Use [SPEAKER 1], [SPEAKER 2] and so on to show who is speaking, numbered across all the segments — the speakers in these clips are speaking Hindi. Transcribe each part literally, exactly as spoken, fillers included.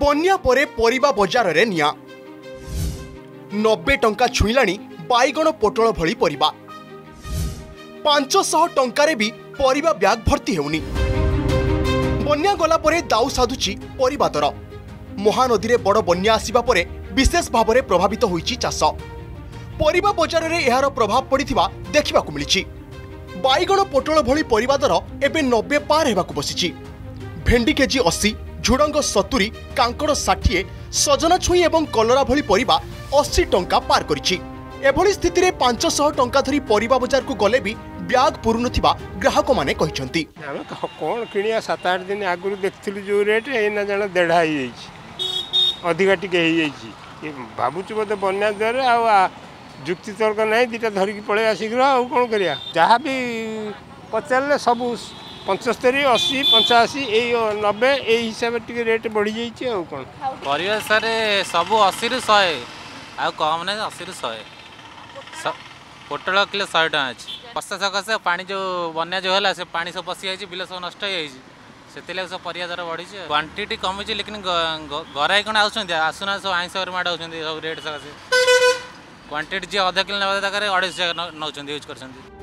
[SPEAKER 1] बन्या परे परिबा बजार रे निया नब्बे टंका छुईलाणी बाईगण पोटल भली परिबा पांच सौ टंकारे भी परिबा ब्याग भर्ती हेउनी। बन्या गला परे दाउ साधुची परिबा दर। महानदी रे बड़ बन्या आसीबा परे विशेष भाव में प्रभावित होईची चाष। परिबा बजार रे एहार प्रभाव पड़िथिबा देखिबाकू मिलिछि। बाईगण पोटल भली परिबा दर एबे नब्बे पार हेबाकू बसिछि। भेंडी केजी अस्सी, झुडंग सत्तरी, कांकड़ षाठिए, सजना छुई एवं कलरा भली परिबा अस्सी टंका पार करिछि। एभली स्थिति रे पांच सौ टंका धरी परिबा बजार को गले भी ब्याग पुरु नथिबा ग्राहक माने कहिसंती।
[SPEAKER 2] हम कोन किनिया सात आठ दिन आगुरु देखथिलु जो रेट एना जण देढ़ा ही जाइछि, अधिका टिके ही जाइछि। भाबुछु बोधे बन्या द्वारे आ जुक्ति तर्क नहीं दीटा धरिकी पळे आसीग्र आ कोन करिया। जहाँ भी पचारले सब पंचस्तरी अस्सी पंचाशी नब्बे यही हिसाब से रेट बढ़ी जाइए। आ कौन
[SPEAKER 3] परिवेश सारे सब अस्सी रु शहे आ कम ना अस्सी रु शहे पोटल किलो शहे टाँह अच्छी। वर्षा सकाशे पानी जो बन्या जो है से पानी सब पशि जाइए, बिल सब नष्ट हो सब परिया दर बढ़ी। क्वांटिटी कमी लेकिन गराई कौन आसुना सब आईस माड़ सब रेट सकाशे क्वांटिटी जी अधा किलो ना दरकार अढ़ाई नौ यूज कर।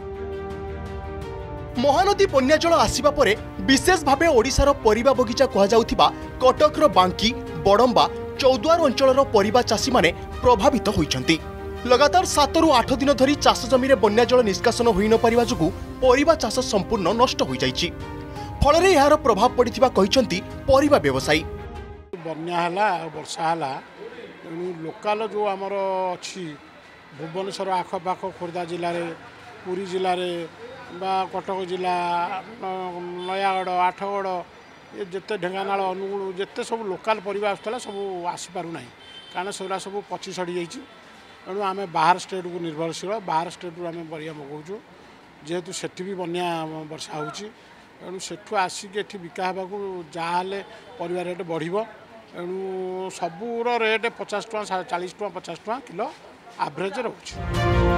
[SPEAKER 1] महानदी बन्या जल आसिबा परे विशेष भावे ओडिशार परिबा बगीचा कहा जाउथिबा कटकर बांकी, बड़म्बा, चौद्वार अंचलर परिबा चाषी माने प्रभावित होइछंती। लगातार सात रु आठ दिन धरी चाष जमी रे बन्या जल निष्कासन होई न परिबा जुगु परिबा चाष संपूर्ण नष्ट होई जाइछि। फलरे एहार प्रभाव पड़िथिबा कहिछंती परिबा व्यवसायी।
[SPEAKER 4] बन्या हला वर्षा हला लोकल जो हमर अछि भुवनेश्वर आखपाख खोर्धा जिले रे, पुरी जिले रे बा कटक जिला, नयागढ़, आठगढ़ ये जिते ढेंकानाल, अनुगुल जिते सब लोकल परिबा आसुला सब आसीपार ना कारण सेगुला सब पची सड़ी जाइए। तेणु आम बाहर स्टेट को निर्भरशील, बाहर स्टेट आम परिया मगाऊँ जेहेतु सेठी भी बन्या वर्षा होची। तेणु सेठू आसिक एठी बिका होगा जहाँ परिबा रेट बढ़िबो। तेणु सबूर रेट पचास टଙ୍କା चालीस टଙ୍କା पचास टଙ୍କା किलो एवरेज रोचे।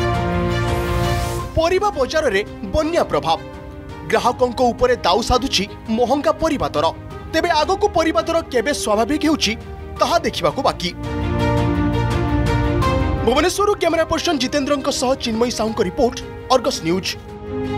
[SPEAKER 1] परिबा बजार रे बन्या प्रभाव ग्राहकों उपरे दाउ साधुची महंगा परिबा दर। तेबे आगको परिबा दर केबे स्वाभाविक हेउची ताहा देखिबाकू बाकी। भुवनेश्वर कैमरा पर्सन जितेंद्रंक सह Chinmayi Sahu report, Argus news.